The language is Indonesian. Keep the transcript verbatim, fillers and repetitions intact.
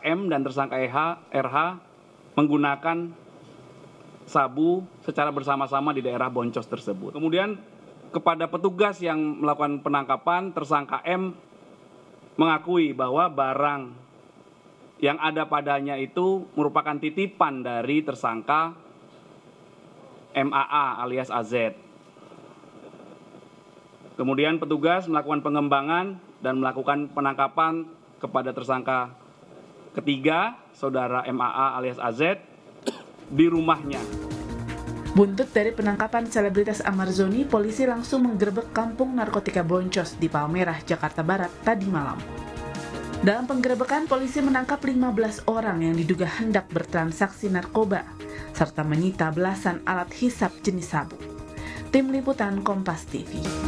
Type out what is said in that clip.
M dan tersangka E H, R H menggunakan sabu secara bersama-sama di daerah Boncos tersebut. Kemudian kepada petugas yang melakukan penangkapan, tersangka M mengakui bahwa barang yang ada padanya itu merupakan titipan dari tersangka M A A alias A Z. Kemudian petugas melakukan pengembangan dan melakukan penangkapan kepada tersangka ketiga, saudara M A A alias A Z, di rumahnya. Buntut dari penangkapan selebritas Ahmad Zoni, polisi langsung menggerebek kampung narkotika Boncos di Palmerah, Jakarta Barat tadi malam. Dalam penggerebekan, polisi menangkap lima belas orang yang diduga hendak bertransaksi narkoba, serta menyita belasan alat hisap jenis sabu. Tim Liputan Kompas T V.